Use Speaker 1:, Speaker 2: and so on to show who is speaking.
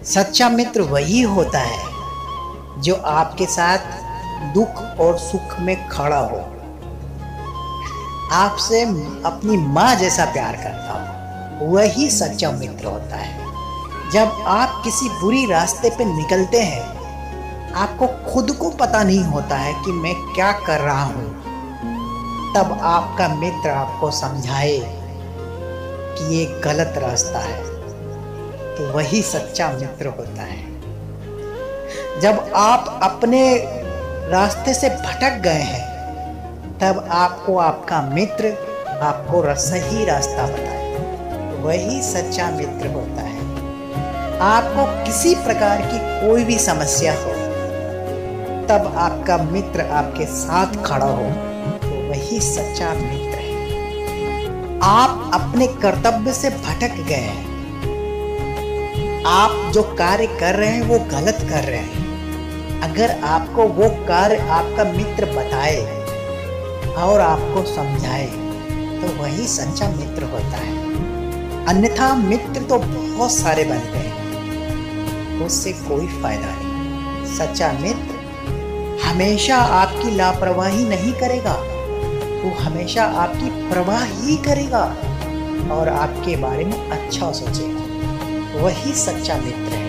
Speaker 1: सच्चा मित्र वही होता है जो आपके साथ दुख और सुख में खड़ा हो, आपसे अपनी माँ जैसा प्यार करता हो, वही सच्चा मित्र होता है। जब आप किसी बुरी रास्ते पे निकलते हैं, आपको खुद को पता नहीं होता है कि मैं क्या कर रहा हूँ, तब आपका मित्र आपको समझाए कि ये गलत रास्ता है, तो वही सच्चा मित्र होता है। जब आप अपने रास्ते से भटक गए हैं, तब आपको आपका मित्र आपको सही रास्ता बताए, वही सच्चा मित्र होता है। आपको किसी प्रकार की कोई भी समस्या हो, तब आपका मित्र आपके साथ खड़ा हो, तो वही सच्चा मित्र है। आप अपने कर्तव्य से भटक गए हैं, आप जो कार्य कर रहे हैं वो गलत कर रहे हैं। अगर आपको वो कार्य आपका मित्र बताए और आपको समझाए, तो वही सच्चा मित्र होता है। अन्यथा मित्र तो बहुत सारे बनते हैं, उससे कोई फायदा नहीं। सच्चा मित्र हमेशा आपकी लापरवाही नहीं करेगा, वो हमेशा आपकी परवाह ही करेगा और आपके बारे में अच्छा सोचेगा, वही सच्चा मित्र है।